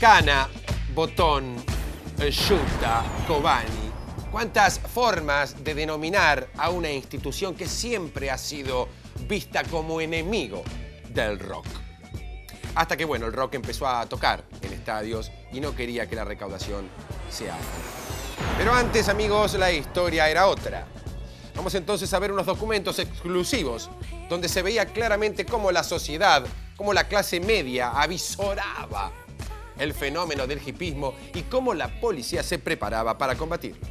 Cana, Botón, Yuta, Kobani. ¿Cuántas formas de denominar a una institución que siempre ha sido vista como enemigo del rock? Hasta que, bueno, el rock empezó a tocar en estadios y no quería que la recaudación sea alta. Pero antes, amigos, la historia era otra. Vamos entonces a ver unos documentos exclusivos donde se veía claramente cómo la sociedad, cómo la clase media avisoraba el fenómeno del hipismo y cómo la policía se preparaba para combatirlo.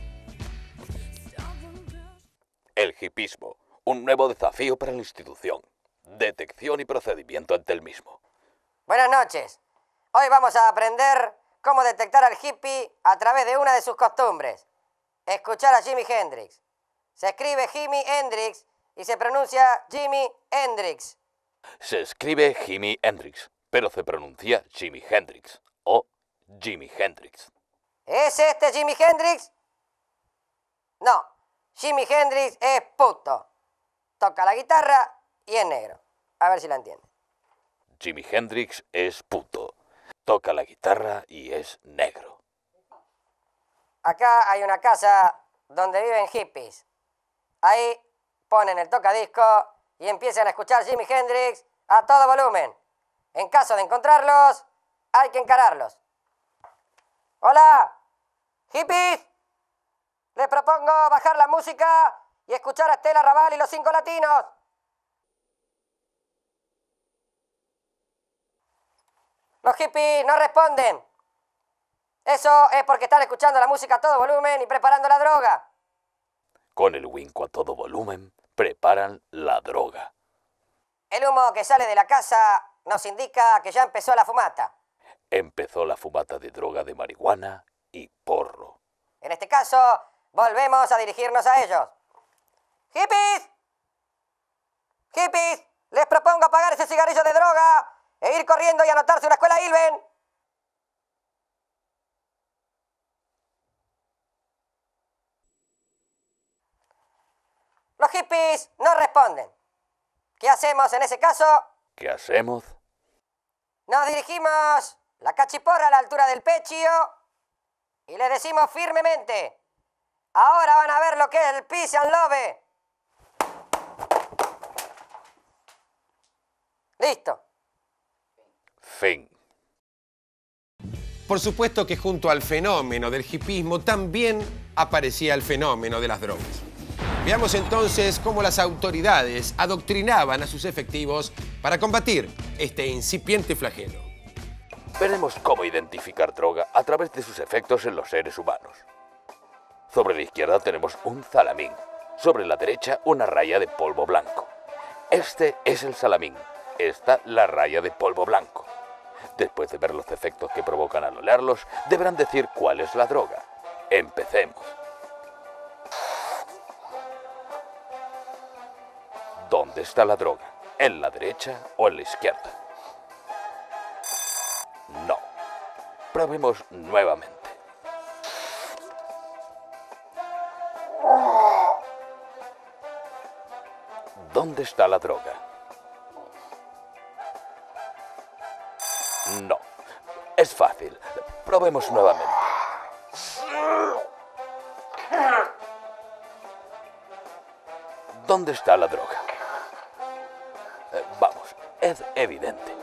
El hipismo, un nuevo desafío para la institución. Detección y procedimiento ante el mismo. Buenas noches. Hoy vamos a aprender cómo detectar al hippie a través de una de sus costumbres. Escuchar a Jimi Hendrix. Se escribe Jimi Hendrix y se pronuncia Jimi Hendrix. Se escribe Jimi Hendrix, pero se pronuncia Jimi Hendrix o Jimi Hendrix. ¿Es este Jimi Hendrix? No, Jimi Hendrix es puto. Toca la guitarra y es negro. A ver si la entiende. Jimi Hendrix es puto. Toca la guitarra y es negro. Acá hay una casa donde viven hippies. Ahí ponen el tocadiscos y empiezan a escuchar Jimi Hendrix a todo volumen. En caso de encontrarlos, hay que encararlos. ¡Hola! ¡Hippies! Les propongo bajar la música y escuchar a Estela Raval y los 5 Latinos. Los hippies no responden. Eso es porque están escuchando la música a todo volumen y preparando la droga. Con el winco a todo volumen, preparan la droga. El humo que sale de la casa nos indica que ya empezó la fumata. Empezó la fumata de droga de marihuana y porro. En este caso, volvemos a dirigirnos a ellos. ¡Hippies! ¡Hippies! Les propongo apagar ese cigarrillo de droga e ir corriendo y anotarse a una escuela Ilven. Los hippies no responden. ¿Qué hacemos en ese caso? ¿Qué hacemos? Nos dirigimos la cachiporra a la altura del pecho y le decimos firmemente: ahora van a ver lo que es el peace and love. Listo. Fin. Por supuesto que junto al fenómeno del hipismo también aparecía el fenómeno de las drogas. Veamos entonces cómo las autoridades adoctrinaban a sus efectivos para combatir este incipiente flagelo. Veremos cómo identificar droga a través de sus efectos en los seres humanos. Sobre la izquierda tenemos un salamín. Sobre la derecha una raya de polvo blanco. Este es el salamín. Esta la raya de polvo blanco. Después de ver los efectos que provocan al olerlos, deberán decir cuál es la droga. Empecemos. ¿Dónde está la droga? ¿En la derecha o en la izquierda? No. Probemos nuevamente. ¿Dónde está la droga? No. Es fácil. Probemos nuevamente. ¿Dónde está la droga? Vamos, es evidente.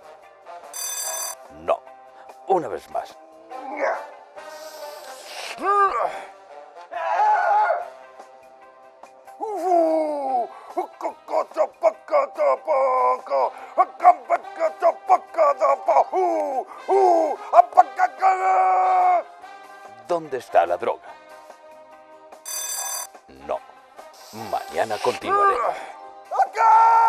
No. Una vez más. ¿Dónde está la droga? No. Mañana continuaré.